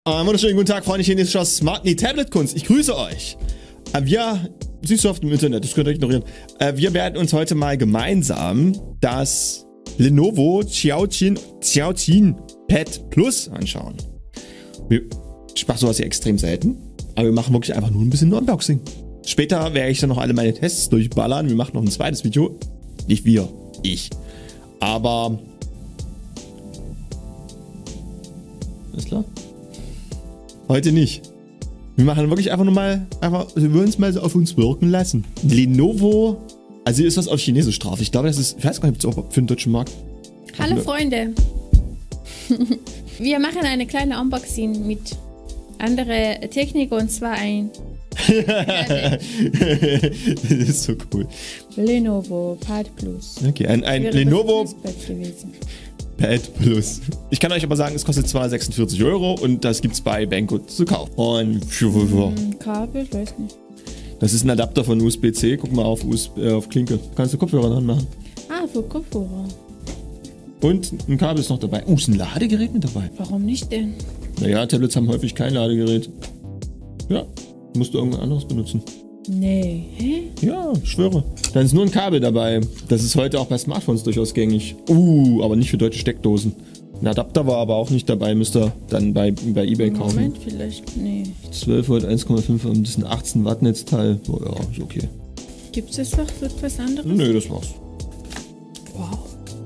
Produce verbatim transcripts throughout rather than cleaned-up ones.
Einen wunderschönen guten Tag, Freunde chinesischer Smart nee, Tablet-Kunst. Ich grüße euch. Wir, siehst du auf dem Internet, das könnt ihr ignorieren. Wir werden uns heute mal gemeinsam das Lenovo Xiaoqin, Xiaoqin Pad Plus anschauen. Ich mache sowas hier extrem selten, aber wir machen wirklich einfach nur ein bisschen Unboxing. Später werde ich dann noch alle meine Tests durchballern. Wir machen noch ein zweites Video. Nicht wir, ich. Aber... Alles klar? Heute nicht. Wir machen wirklich einfach nur mal, einfach, wir wollen es mal so auf uns wirken lassen. Lenovo, also ist das auf Chinesisch drauf. Ich glaube, das ist, ich weiß gar nicht, ob es auch für den deutschen Markt. Hallo Freunde. Wir machen eine kleine Unboxing mit anderer Technik und zwar ein das ist so cool. Lenovo Pad Plus. Okay, ein, ein Lenovo Pad Plus. Ich kann euch aber sagen, es kostet zweihundertsechsundvierzig Euro und das gibt es bei Banggood zu kaufen. Und für, für, für. Kabel, ich weiß nicht. Das ist ein Adapter von U S B C. Guck mal auf, U S B, äh, auf Klinke. Kannst du Kopfhörer dran machen. Ah, für Kopfhörer. Und ein Kabel ist noch dabei. Oh, ist ein Ladegerät mit dabei. Warum nicht denn? Naja, Tablets haben häufig kein Ladegerät. Ja, musst du irgendwas anderes benutzen. Nee. Hä? Ja, ich schwöre. Dann ist nur ein Kabel dabei. Das ist heute auch bei Smartphones durchaus gängig. Uh, aber nicht für deutsche Steckdosen. Ein Adapter war aber auch nicht dabei. Müsst ihr dann bei, bei eBay kaufen. Moment, vielleicht. Nee. zwölf Volt, eins Komma fünf, das ist ein achtzehn Watt Netzteil. Oh ja, ist okay. Gibt es noch etwas anderes? Nö, das war's. Wow.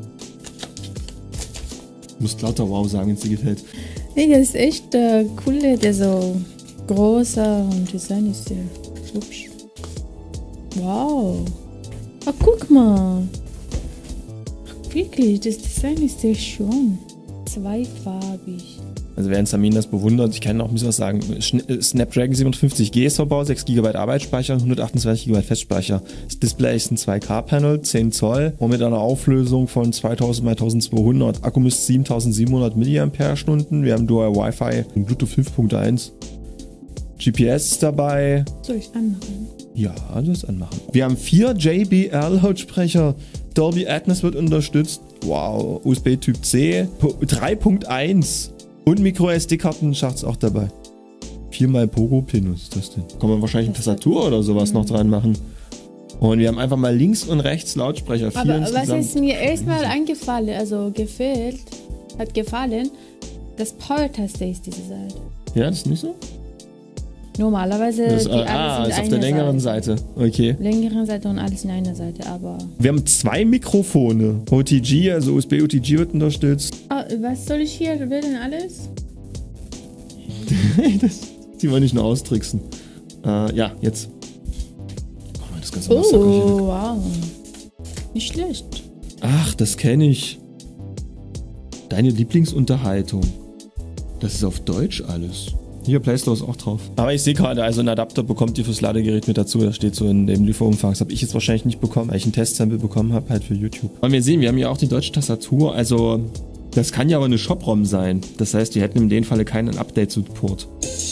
Du musst lauter wow sagen, wenn es dir gefällt. Nee, das ist echt äh, cool. Der so großer und Design ist sehr hübsch. Wow. Ach, guck mal. Ach, wirklich, das Design ist sehr schön. Zweifarbig. Also während Samin das bewundert, ich kann auch ein bisschen was sagen. Snapdragon siebenhundertfünfzig G ist Verbau, sechs Gigabyte Arbeitsspeicher, hundertachtundzwanzig Gigabyte Festspeicher. Das Display ist ein zwei K Panel, zehn Zoll und mit einer Auflösung von zweitausend mal eintausendzweihundert. Akku misst siebentausendsiebenhundert Milliampere-Stunden. Wir haben Dual Wi-Fi und Bluetooth fünf Punkt eins. G P S ist dabei. Soll ich anmachen? Ja, das anmachen. Wir haben vier J B L-Lautsprecher. Dolby Atmos wird unterstützt. Wow, U S B Typ C. drei Punkt eins. Und Micro S D-Kartenschacht ist auch dabei. Viermal Pogo-Pin, was ist das denn? Kann man wahrscheinlich eine Tastatur oder sowas mhm. noch dran machen. Und wir haben einfach mal links und rechts Lautsprecher. Vier Aber insgesamt. Was ist mir erstmal eingefallen, also gefällt, hat gefallen, das Power-Taste ist diese Seite. Ja, das ist nicht so? Normalerweise das, die äh, ah, ist auf der längeren Seite. Seite. Okay. Längeren Seite und alles in einer Seite, aber... Wir haben zwei Mikrofone. O T G, also U S B O T G wird unterstützt. Ah, was soll ich hier wählen alles? das, die wollen nicht nur austricksen. Äh, ja, jetzt. Oh, das ganze oh, wow. Nicht schlecht. Ach, das kenne ich. Deine Lieblingsunterhaltung. Das ist auf Deutsch alles. Hier, Play Store ist auch drauf. Aber ich sehe gerade, also ein Adapter bekommt ihr fürs Ladegerät mit dazu. Das steht so in dem Lieferumfang. Das habe ich jetzt wahrscheinlich nicht bekommen, weil ich ein Testsample bekommen habe, halt für YouTube. Und wir sehen, wir haben hier auch die deutsche Tastatur. Also, das kann ja aber eine Shop-ROM sein. Das heißt, die hätten in dem Falle keinen Update-Support.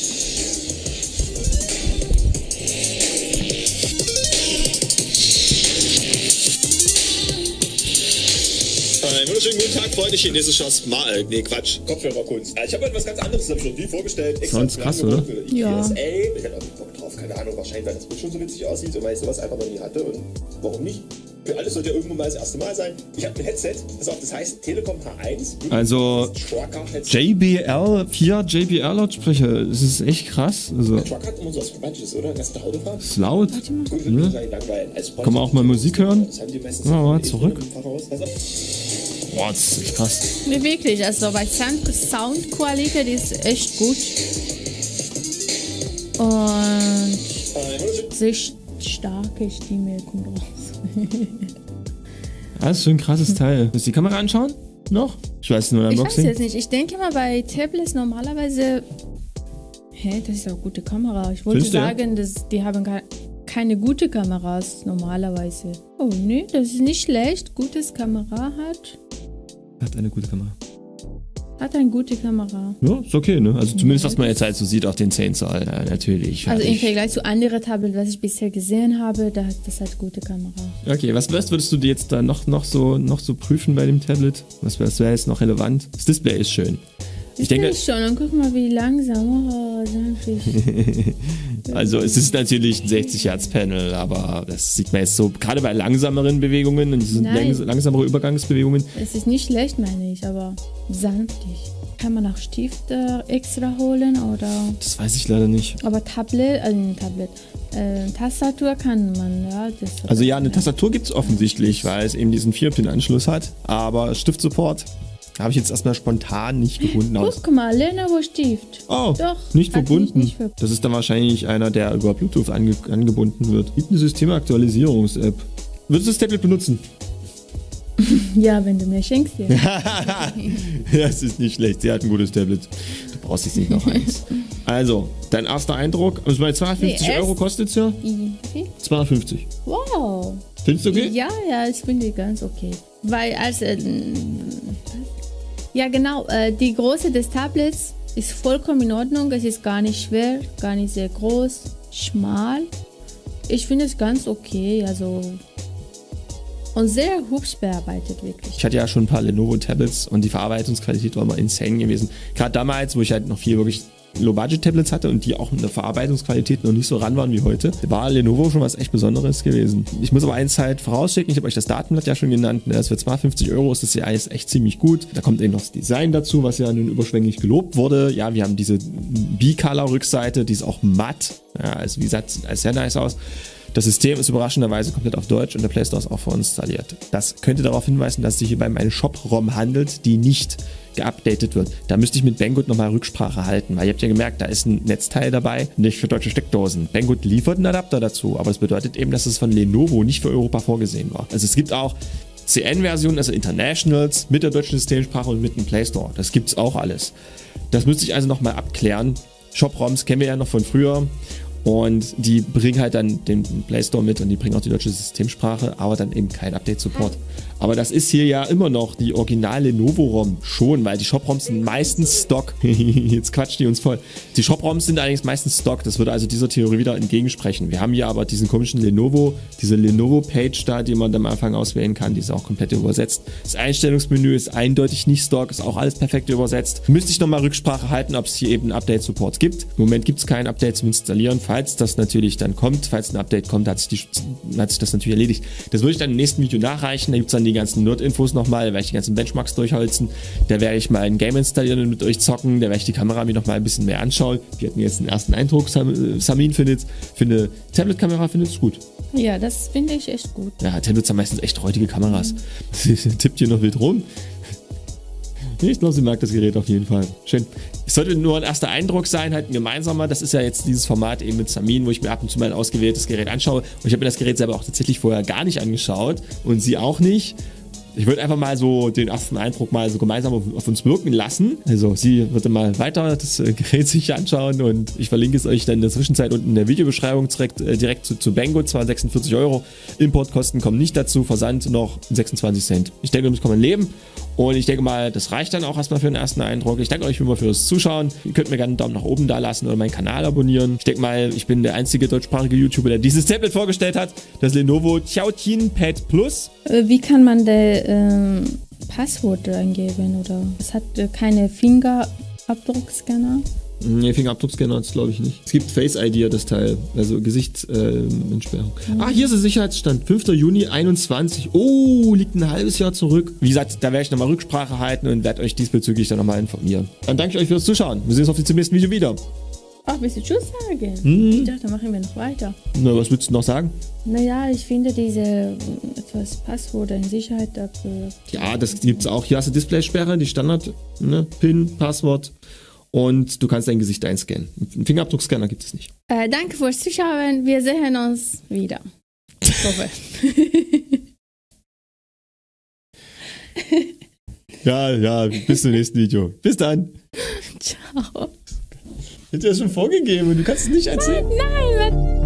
Einen wunderschönen guten Tag, Freunde chinesischer Smart... Äh, nee, Quatsch. Kopfhörerkunst. Ich habe etwas ganz anderes schon viel vorgestellt. Sonst krass, oder? Ja. Ich hatte auch nicht Bock drauf, keine Ahnung, wahrscheinlich, weil das Bild schon so witzig aussieht und weil ich sowas einfach noch nie hatte und warum nicht? Für alles sollte ja irgendwo mal das erste Mal sein. Ich habe ein Headset, das, auch, das heißt Telekom H eins. Also J B L, vier J B L Lautsprecher, das ist echt krass. Also, der Truck hat immer so was Romantisches, oder? Lass doch Auto fahren. Ist laut. Gut, Ja. also, Kann man auch mal Musik hören? Das haben die meistens Ja, mal in- zurück. Also, Boah, das ist echt krass. Nee, wirklich, also bei Sound Soundqualität ist echt gut. Und sehr starke Stimme kommt raus. Das ist schon ein krasses Teil. Willst du die Kamera anschauen? Noch? Ich weiß nur ein Ich weiß Unboxing. jetzt nicht. Ich denke mal bei Tablets normalerweise... Hä, das ist auch gute Kamera. Ich wollte Findest du, ja? sagen, dass die haben ke- keine gute Kameras normalerweise. Oh nee, das ist nicht schlecht. Gutes Kamera hat. Hat eine gute Kamera. Hat eine gute Kamera. Ja, ist okay, ne? Also zumindest, was man jetzt halt so sieht auf den zehn Zoll. Ja, natürlich. Also im fertig. Vergleich zu anderen Tablets, was ich bisher gesehen habe, da hat das halt gute Kamera. Okay, was, was würdest du dir jetzt da noch, noch, so, noch so prüfen bei dem Tablet? Was wäre wär jetzt noch relevant? Das Display ist schön. Das Ich denke, will ich schon. Und guck mal, wie langsam. Oh, sanftig. also es ist natürlich ein sechzig Hertz Panel, aber das sieht man jetzt so, gerade bei langsameren Bewegungen und diesen Nein. langs langsamere Übergangsbewegungen. Es ist nicht schlecht, meine ich, aber sanftig. Kann man auch Stifte extra holen oder... Das weiß ich leider nicht. Aber Tablet, also ein Tablet, äh, Tastatur kann man, ja. Das Also ja, eine Tastatur gibt es offensichtlich, weil es eben diesen vier Pin Anschluss hat, aber Stiftsupport habe ich jetzt erstmal spontan nicht gefunden aus. Guck mal, Lenovo Stift. Oh, Doch, nicht hat verbunden. mich nicht verbunden. Das ist dann wahrscheinlich einer, der über Bluetooth ange angebunden wird. Gibt eine Systemaktualisierungs-App. Würdest du das Tablet benutzen? Ja, wenn du mir schenkst, ja. Das ist nicht schlecht. Sie hat ein gutes Tablet. Du brauchst jetzt nicht noch eins. Also, dein erster Eindruck. Also bei zweihundertfünfzig Nee, erst- Euro kostet es ja? Wie? zweihundertfünfzig. Wow. Findest du okay? Ja, ja, ich finde ganz okay. Weil als... Äh, ja, genau, äh, die Größe des Tablets ist vollkommen in Ordnung. Es ist gar nicht schwer, gar nicht sehr groß, schmal. Ich finde es ganz okay, also... Und sehr hübsch bearbeitet, wirklich. Ich hatte ja schon ein paar Lenovo-Tablets und die Verarbeitungsqualität war immer insane gewesen. Gerade damals, wo ich halt noch viel wirklich Low-Budget-Tablets hatte und die auch mit der Verarbeitungsqualität noch nicht so ran waren wie heute, war Lenovo schon was echt Besonderes gewesen. Ich muss aber eins halt vorausschicken, ich habe euch das Datenblatt ja schon genannt, das für zweihundertfünfzig Euro ist das ja alles echt ziemlich gut. Da kommt eben noch das Design dazu, was ja nun überschwänglich gelobt wurde. Ja, wir haben diese B-Color-Rückseite, die ist auch matt. Ja, also wie gesagt, sieht alles sehr nice aus. Das System ist überraschenderweise komplett auf Deutsch und der Play Store ist auch vorinstalliert. Das könnte darauf hinweisen, dass es sich hierbei um eine Shop-ROM handelt, die nicht geupdatet wird. Da müsste ich mit Banggood nochmal Rücksprache halten, weil ihr habt ja gemerkt, da ist ein Netzteil dabei, nicht für deutsche Steckdosen. Banggood liefert einen Adapter dazu, aber das bedeutet eben, dass es von Lenovo nicht für Europa vorgesehen war. Also es gibt auch C N-Versionen, also Internationals, mit der deutschen Systemsprache und mit dem Play Store. Das gibt's auch alles. Das müsste ich also nochmal abklären. Shop-ROMs kennen wir ja noch von früher. Und die bringen halt dann den Play Store mit und die bringen auch die deutsche Systemsprache, aber dann eben kein Update-Support. Aber das ist hier ja immer noch die originale Lenovo-ROM schon, weil die Shop-ROMs sind meistens Stock. Jetzt quatscht die uns voll. Die Shop-ROMs sind allerdings meistens Stock, das würde also dieser Theorie wieder entgegensprechen. Wir haben hier aber diesen komischen Lenovo, diese Lenovo-Page da, die man am Anfang auswählen kann, die ist auch komplett übersetzt. Das Einstellungsmenü ist eindeutig nicht Stock, ist auch alles perfekt übersetzt. Müsste ich nochmal Rücksprache halten, ob es hier eben Update-Support gibt. Im Moment gibt es kein Update zum Installieren. Falls das natürlich dann kommt, falls ein Update kommt, hat sich, die, hat sich das natürlich erledigt. Das würde ich dann im nächsten Video nachreichen. Da gibt es dann die ganzen Nerd-Infos nochmal, da werde ich die ganzen Benchmarks durchholzen. Da werde ich mal ein Game installieren und mit euch zocken. Da werde ich die Kamera mir nochmal ein bisschen mehr anschauen. Wir hatten jetzt einen ersten Eindruck. Sam, Samin findet, finde Tablet-Kamera findet es gut. Ja, das finde ich echt gut. Ja, Tablets haben meistens echt räudige Kameras. Sie tippt hier noch wild rum. Ich glaube, sie mag das Gerät auf jeden Fall. Schön. Es sollte nur ein erster Eindruck sein, halt ein gemeinsamer. Das ist ja jetzt dieses Format eben mit Samin, wo ich mir ab und zu mal ein ausgewähltes Gerät anschaue. Und ich habe mir das Gerät selber auch tatsächlich vorher gar nicht angeschaut und sie auch nicht. Ich würde einfach mal so den ersten Eindruck mal so gemeinsam auf, auf uns wirken lassen. Also sie wird dann mal weiter das äh, Gerät sich anschauen und ich verlinke es euch dann in der Zwischenzeit unten in der Videobeschreibung direkt, äh, direkt zu, zu Banggood, zwar sechsundvierzig Euro. Importkosten kommen nicht dazu, Versand noch sechsundzwanzig Cent. Ich denke, damit kann man leben. Und ich denke mal, das reicht dann auch erstmal für den ersten Eindruck. Ich danke euch wie immer fürs Zuschauen. Ihr könnt mir gerne einen Daumen nach oben da lassen oder meinen Kanal abonnieren. Ich denke mal, ich bin der einzige deutschsprachige YouTuber, der dieses Tablet vorgestellt hat. Das Lenovo Qiaotian Pad Plus. Äh, Wie kann man der ähm, Passwort eingeben? Oder es hat äh, keine Fingerabdruckscanner? Ne, Fingerabdruckscanner hat es glaube ich nicht. Es gibt Face I D, das Teil, also Gesichtsentsperrung. Äh, mhm. Ah, hier ist der Sicherheitsstand, fünfter Juni einundzwanzig. Oh, liegt ein halbes Jahr zurück. Wie gesagt, da werde ich nochmal Rücksprache halten und werde euch diesbezüglich dann nochmal informieren. Dann danke ich euch fürs Zuschauen. Wir sehen uns auf dem nächsten Video wieder. Ach, willst du Tschüss sagen? Mhm. Ich dachte, machen wir noch weiter. Na, was willst du noch sagen? Naja, ich finde diese äh, etwas Passwort in Sicherheit dafür. Ja, das gibt es auch. Hier hast du Displaysperre, die Standard, ne, PIN, Passwort. Und du kannst dein Gesicht einscannen. Einen Fingerabdruckscanner gibt es nicht. Äh, danke fürs Zuschauen. Wir sehen uns wieder. Ich hoffe. Ja, ja, bis zum nächsten Video. Bis dann. Ciao. Ich hätte ja schon vorgegeben und du kannst es nicht erzählen. Nein, was?